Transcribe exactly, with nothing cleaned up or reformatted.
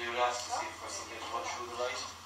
do that to see if there's something to run through the light.